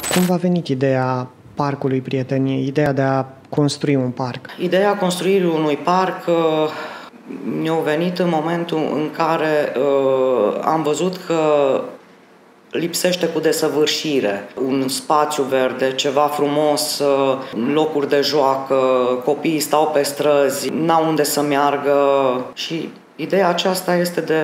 Cum v-a venit ideea Parcului Prieteniei, ideea de a construi un parc? Ideea construirii unui parc mi-a venit în momentul în care am văzut că lipsește cu desăvârșire un spațiu verde, ceva frumos, locuri de joacă, copiii stau pe străzi, n-au unde să meargă și ideea aceasta este de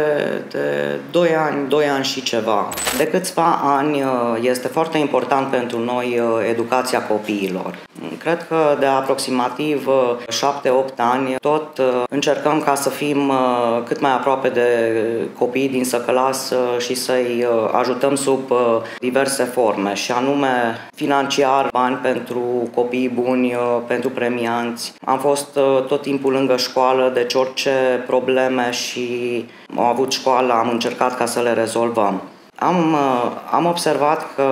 2 ani și ceva. De câțiva ani este foarte important pentru noi educația copiilor. Cred că de aproximativ 7-8 ani tot încercăm ca să fim cât mai aproape de copiii din Săcălas și să-i ajutăm sub diverse forme, și anume financiar, bani pentru copiii buni, pentru premianți. Am fost tot timpul lângă școală, deci orice probleme și au avut școala, am încercat ca să le rezolvăm. Am observat că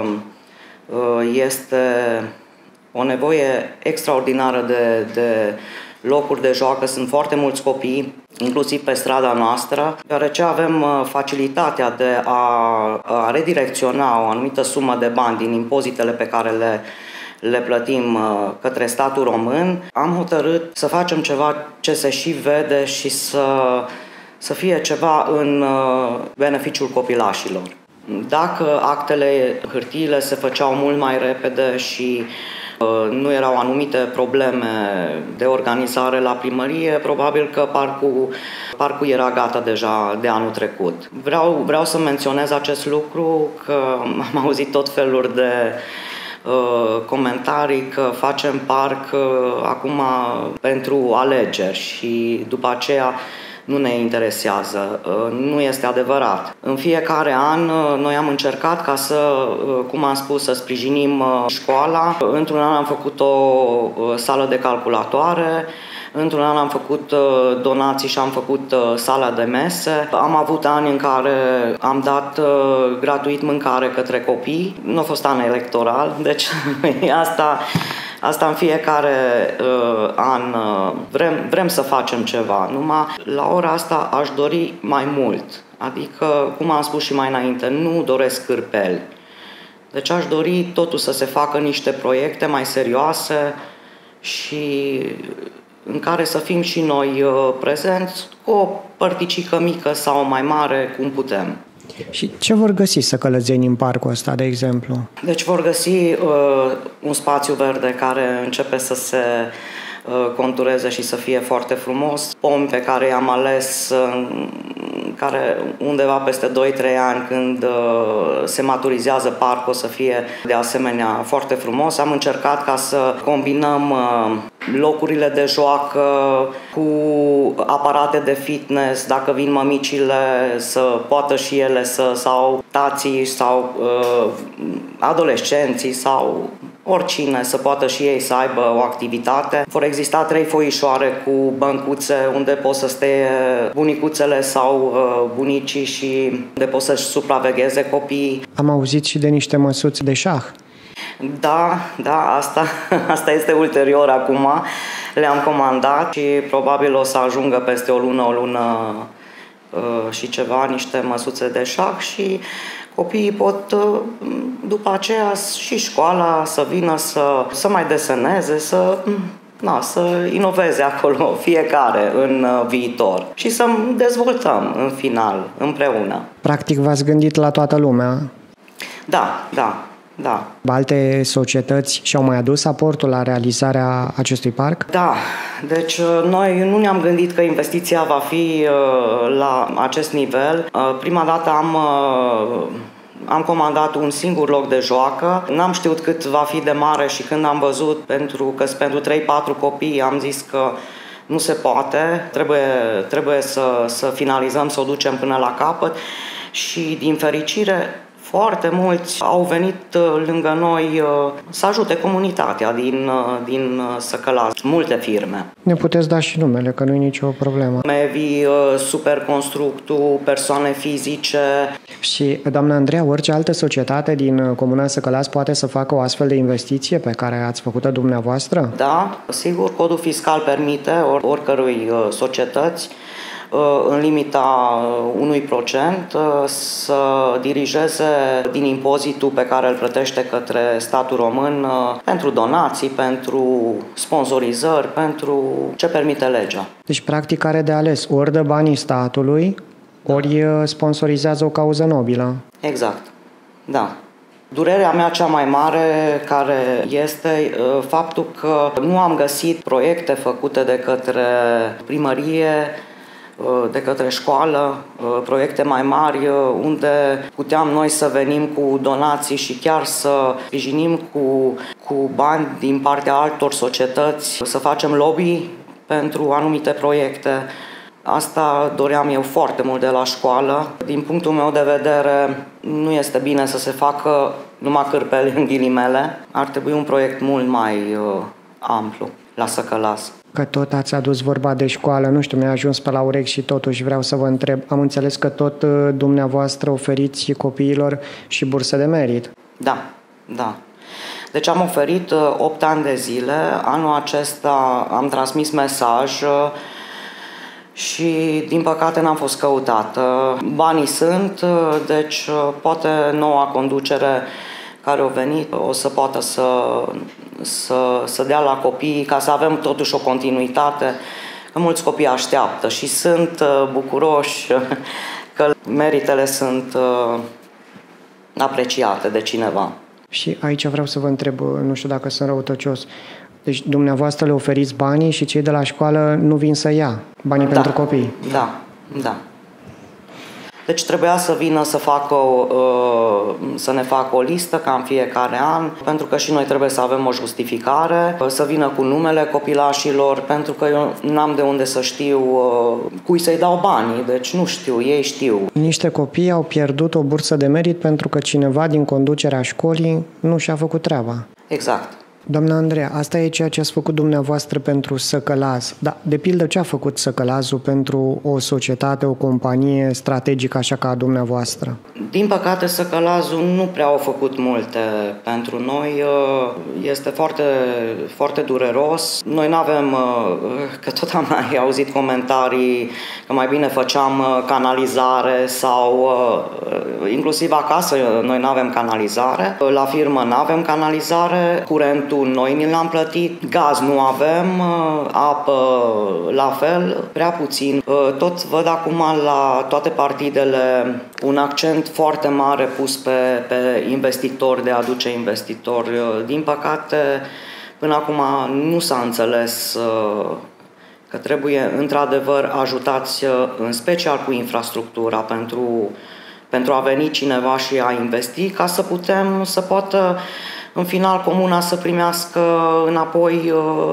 este o nevoie extraordinară de locuri de joacă. Sunt foarte mulți copii, inclusiv pe strada noastră, deoarece avem facilitatea de a redirecționa o anumită sumă de bani din impozitele pe care le plătim către statul român. Am hotărât să facem ceva ce se și vede și să fie ceva în beneficiul copilașilor. Dacă hârtiile se făceau mult mai repede și nu erau anumite probleme de organizare la primărie, probabil că parcul era gata deja de anul trecut. Vreau să menționez acest lucru, că am auzit tot felul de comentarii că facem parc acum pentru alegeri și după aceea nu ne interesează. Nu este adevărat. În fiecare an noi am încercat ca cum am spus, să sprijinim școala. Într-un an am făcut o sală de calculatoare, într-un an am făcut donații și am făcut sala de mese. Am avut ani în care am dat gratuit mâncare către copii. Nu a fost an electoral, deci Asta în fiecare an vrem să facem ceva, numai la ora asta aș dori mai mult. Adică, cum am spus și mai înainte, nu doresc cârpeli. Deci aș dori totul să se facă niște proiecte mai serioase și în care să fim și noi prezenți cu o părticică mică sau mai mare, cum putem. Și ce vor găsi săcălăzenii în parcul ăsta, de exemplu? Deci vor găsi un spațiu verde care începe să se contureze și să fie foarte frumos. Pomi pe care i-am ales, care undeva peste 2-3 ani, când se maturizează parcul, o să fie de asemenea foarte frumos. Am încercat ca să combinăm locurile de joacă cu aparate de fitness, dacă vin mămicile să poată și ele sau tații sau adolescenții sau oricine să poată și ei să aibă o activitate. Vor exista 3 foișoare cu băncuțe unde pot să stea bunicuțele sau bunicii și unde pot să-și supravegheze copiii. Am auzit și de niște măsuți de șah. Da, asta este ulterior acum. Le-am comandat și probabil o să ajungă peste o lună și ceva, niște măsuțe de șah și copiii pot după aceea și școala să vină să mai deseneze, să inoveze acolo fiecare în viitor și să dezvoltăm în final împreună. Practic v-ați gândit la toată lumea? Da. Alte societăți și-au mai adus aportul la realizarea acestui parc? Da, deci noi nu ne-am gândit că investiția va fi la acest nivel. Prima dată am comandat un singur loc de joacă. N-am știut cât va fi de mare și când am văzut, pentru 3-4 copii, am zis că nu se poate, trebuie să finalizăm, să o ducem până la capăt și din fericire foarte mulți au venit lângă noi să ajute comunitatea din Săcălas. Multe firme. Ne puteți da și numele, că nu e nicio problemă. Mevi, Superconstructul, persoane fizice. Și, doamna Andreea, orice altă societate din Comuna Săcălas poate să facă o astfel de investiție pe care ați făcut-o dumneavoastră? Da, sigur, codul fiscal permite oricărui societăți în limita 1%, să dirigeze din impozitul pe care îl plătește către statul român pentru donații, pentru sponsorizări, pentru ce permite legea. Deci, practic, are de ales ori dă banii statului, ori sponsorizează o cauză nobilă. Exact, da. Durerea mea cea mai mare care este faptul că nu am găsit proiecte făcute de către primărie, de către școală, proiecte mai mari unde puteam noi să venim cu donații și chiar să sprijinim cu bani din partea altor societăți, să facem lobby pentru anumite proiecte. Asta doream eu foarte mult de la școală. Din punctul meu de vedere, nu este bine să se facă numai cârpeli în ghilimele. Ar trebui un proiect mult mai amplu la Săcălas. Că tot ați adus vorba de școală, nu știu, mi-a ajuns pe la urechi și totuși vreau să vă întreb. Am înțeles că tot dumneavoastră oferiți copiilor și burse de merit. Da, da. Deci am oferit 8 ani de zile. Anul acesta am transmis mesaj și, din păcate, n-am fost căutată. Banii sunt, deci poate noua conducere care a venit o să poată să dea la copii, ca să avem totuși o continuitate, că mulți copii așteaptă și sunt bucuroși că meritele sunt apreciate de cineva. Și aici vreau să vă întreb, nu știu dacă sunt răutăcios, deci dumneavoastră le oferiți banii și cei de la școală nu vin să ia banii pentru copii. Da, da. Deci trebuia să vină să ne facă o listă ca în fiecare an, pentru că și noi trebuie să avem o justificare, să vină cu numele copilașilor, pentru că eu n-am de unde să știu cui să-i dau banii, deci nu știu, ei știu. Niște copii au pierdut o bursă de merit pentru că cineva din conducerea școlii nu și-a făcut treaba. Exact. Doamna Andreea, asta e ceea ce ați făcut dumneavoastră pentru Săcălaz. Dar, de pildă, ce a făcut Săcălazul pentru o societate, o companie strategică așa ca a dumneavoastră? Din păcate, Săcălazul nu prea au făcut multe pentru noi. Este foarte, foarte dureros. Noi nu avem, că tot am mai auzit comentarii că mai bine făceam canalizare sau inclusiv acasă noi nu avem canalizare. La firmă nu avem canalizare. Curentul noi ni l-am plătit, gaz nu avem, apă la fel, prea puțin. Tot văd acum la toate partidele un accent foarte mare pus pe investitori, de a aduce investitori. Din păcate, până acum nu s-a înțeles că trebuie într-adevăr ajutați în special cu infrastructura pentru a veni cineva și a investi, ca să poată în final comuna să primească înapoi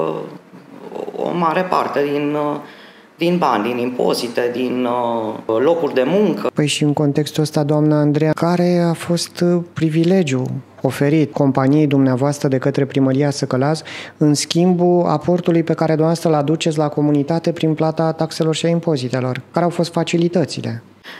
o mare parte din bani, din impozite, din locuri de muncă. Păi și în contextul ăsta, doamna Andreea, care a fost privilegiul oferit companiei dumneavoastră de către Primăria Săcălaz în schimbul aportului pe care dumneavoastră îl aduceți la comunitate prin plata taxelor și a impozitelor? Care au fost facilitățile?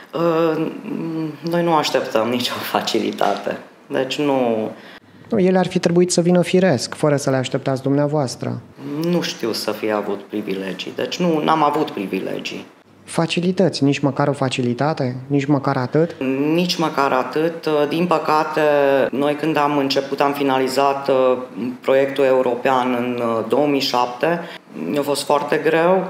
Noi nu așteptăm nicio facilitate. Deci nu... Ele ar fi trebuit să vină firesc, fără să le așteptați dumneavoastră. Nu știu să fie avut privilegii, deci n-am avut privilegii. Facilități, nici măcar o facilitate, nici măcar atât? Nici măcar atât. Din păcate, noi când am finalizat proiectul european în 2007, mi-a fost foarte greu.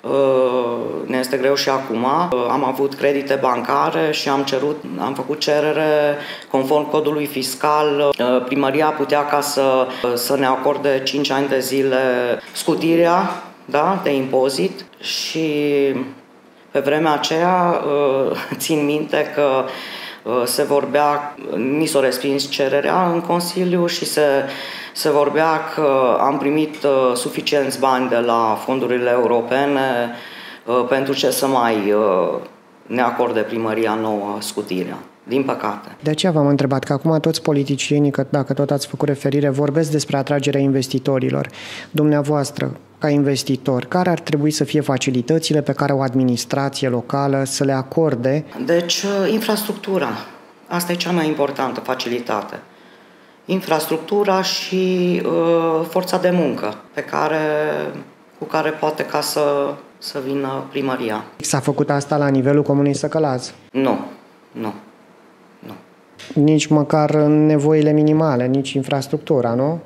Ne este greu și acum. Am avut credite bancare și am făcut cerere conform codului fiscal. Primăria putea ca să ne acorde 5 ani de zile scutirea, da, de impozit și pe vremea aceea țin minte că se vorbea, ni s-a respins cererea în Consiliu și se vorbea că am primit suficienți bani de la fondurile europene pentru ce să mai ne acorde primăria nouă scutirea. Din păcate. De aceea v-am întrebat că acum toți politicienii, că dacă tot ați făcut referire, vorbesc despre atragerea investitorilor. Dumneavoastră, ca investitor, care ar trebui să fie facilitățile pe care o administrație locală să le acorde? Deci, infrastructura. Asta e cea mai importantă facilitate. Infrastructura și forța de muncă cu care poate ca să vină primăria. S-a făcut asta la nivelul Comunei Săcălaz? Nu. Nici măcar nevoile minimale, nici infrastructura, nu?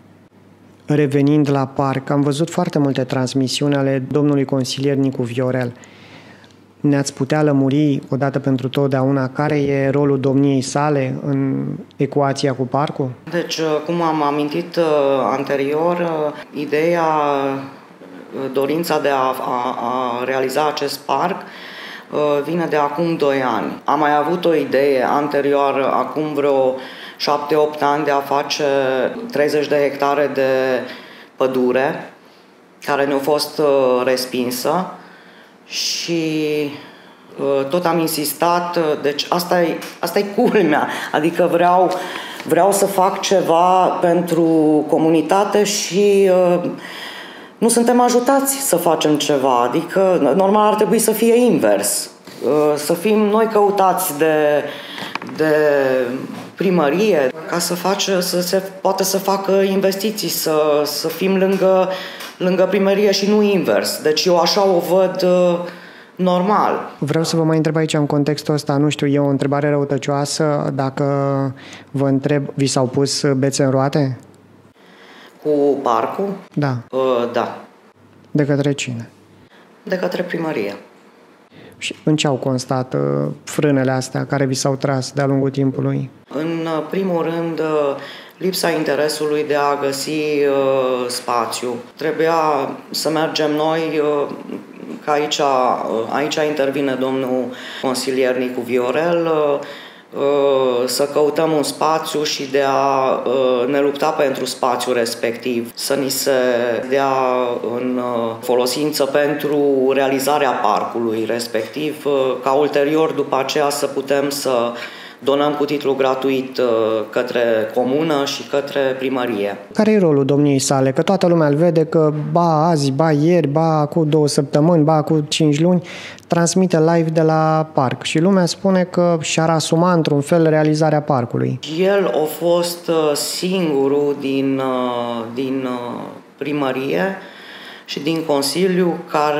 Revenind la parc, am văzut foarte multe transmisiuni ale domnului consilier Nicu Viorel. Ne-ați putea lămuri odată pentru totdeauna care e rolul domniei sale în ecuația cu parcul? Deci, cum am amintit anterior, ideea, dorința de a realiza acest parc vine de acum 2 ani. Am mai avut o idee anterioară, acum vreo 7-8 ani, de a face 30 de hectare de pădure, care ne-a fost respinsă și tot am insistat. Deci asta e culmea, adică vreau să fac ceva pentru comunitate și nu suntem ajutați să facem ceva, adică normal ar trebui să fie invers, să fim noi căutați de primărie ca să se poată să facă investiții, să fim lângă primărie și nu invers. Deci eu așa o văd normal. Vreau să vă mai întreb aici în contextul ăsta, nu știu, e o întrebare răutăcioasă, dacă vă întreb, vi s-au pus bețe în roate? Cu parcul? Da. Da. De către cine? De către primărie. Și în ce au constat frânele astea care vi s-au tras de-a lungul timpului? În primul rând, lipsa interesului de a găsi spațiu. Trebuia să mergem noi, că aici intervine domnul consilier Nicu Viorel, să căutăm un spațiu și de a ne lupta pentru spațiul respectiv, să ni se dea în folosință pentru realizarea parcului respectiv, ca ulterior după aceea să putem să donăm cu titlu gratuit către comună și către primărie. Care e rolul domniei sale? Că toată lumea îl vede că ba azi, ba ieri, ba cu 2 săptămâni, ba cu 5 luni, transmite live de la parc și lumea spune că și-ar asuma într-un fel realizarea parcului. El a fost singurul din primărie și din Consiliu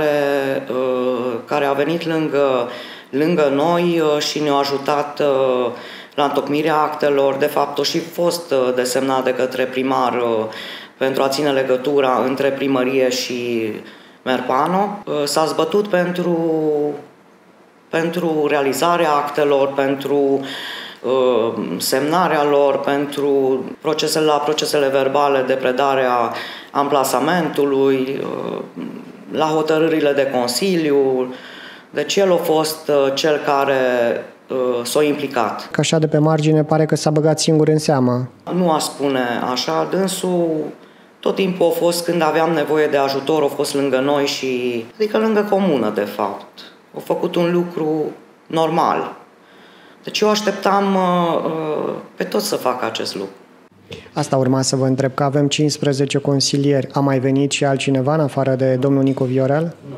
care a venit lângă noi și ne-a ajutat la întocmirea actelor. De fapt, a și fost desemnat de către primar pentru a ține legătura între primărie și Merpano. S-a zbătut pentru realizarea actelor, pentru semnarea lor, pentru procesele verbale de predare a amplasamentului, la hotărârile de Consiliu. Deci el a fost cel care s-a implicat. Că așa de pe margine pare că s-a băgat singur în seamă. Nu aș spune așa, dânsul tot timpul a fost, când aveam nevoie de ajutor, a fost lângă noi adică lângă comună, de fapt. A făcut un lucru normal. Deci eu așteptam pe toți să facă acest lucru. Asta urma să vă întreb, că avem 15 consilieri. A mai venit și altcineva în afară de domnul Nicu Viorel? Nu.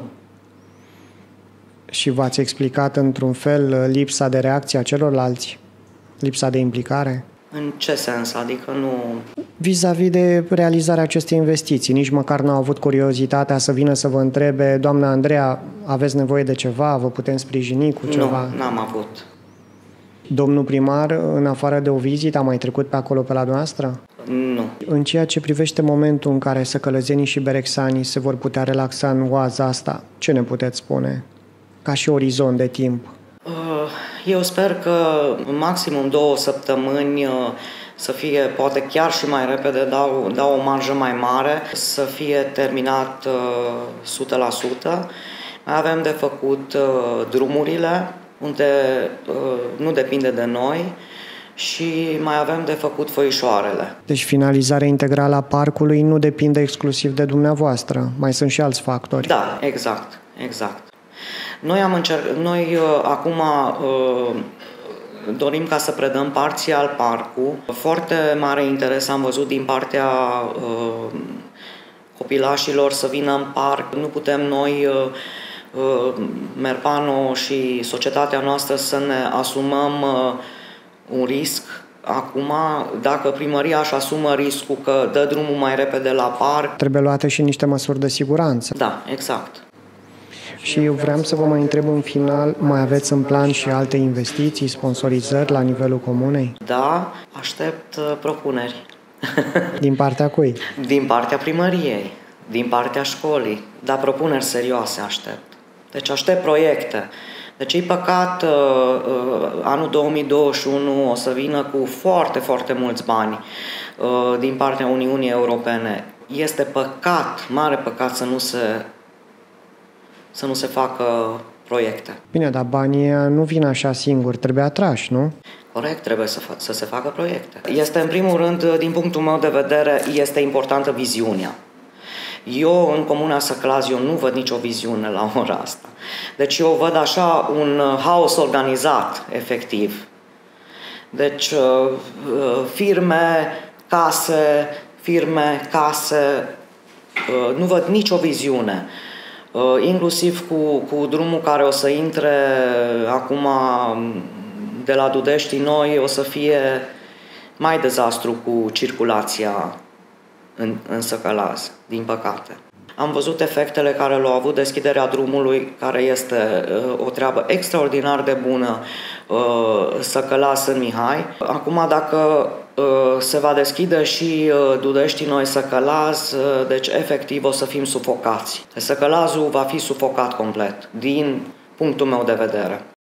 Și v-ați explicat într-un fel lipsa de reacție a celorlalți? Lipsa de implicare? În ce sens? Adică nu... Vis-a-vis de realizarea acestei investiții, nici măcar nu au avut curiozitatea să vină să vă întrebe: doamna Andreea, aveți nevoie de ceva? Vă putem sprijini cu ceva? Nu, n-am avut. Domnul primar, în afară de o vizită, a mai trecut pe acolo pe la dumneavoastră? Nu. În ceea ce privește momentul în care săcălăzenii și berexanii se vor putea relaxa în oaza asta, ce ne puteți spune? Ca și orizont de timp. Eu sper că în maximum 2 săptămâni să fie, poate chiar și mai repede, dau o marjă mai mare, să fie terminat 100%. Mai avem de făcut drumurile, unde nu depinde de noi, și mai avem de făcut făișoarele. Deci finalizarea integrală a parcului nu depinde exclusiv de dumneavoastră, mai sunt și alți factori. Da, exact. Noi acum dorim ca să predăm parțial parcul. Foarte mare interes am văzut din partea copilașilor să vină în parc. Nu putem noi, Merpano și societatea noastră, să ne asumăm un risc. Acum, dacă primăria își asumă riscul că dă drumul mai repede la parc... Trebuie luate și niște măsuri de siguranță. Da, exact. Și eu vreau să vă mai întreb în final, mai aveți în plan și alte investiții, sponsorizări la nivelul comunei? Da, aștept propuneri. Din partea cui? Din partea primăriei, din partea școlii, dar propuneri serioase aștept. Deci aștept proiecte. Deci e păcat, anul 2021 o să vină cu foarte, foarte mulți bani din partea Uniunii Europene. Este păcat, mare păcat să nu se facă proiecte. Bine, dar banii nu vin așa singuri, trebuie atrași, nu? Corect, trebuie să se facă proiecte. Este, în primul rând, din punctul meu de vedere, este importantă viziunea. Eu, în Comuna Săclaz, eu nu văd nicio viziune la ora asta. Deci eu văd așa un haos organizat, efectiv. Deci firme, case, nu văd nicio viziune. Inclusiv cu drumul care o să intre acum de la Dudești noi, o să fie mai dezastru cu circulația în Săcălaz, din păcate. Am văzut efectele care le-au avut deschiderea drumului, care este o treabă extraordinar de bună, Săcălaz în Mihai. Acum, dacă se va deschide și Dudești noi Săcălaz, deci efectiv o să fim sufocați. Săcălazul va fi sufocat complet, din punctul meu de vedere.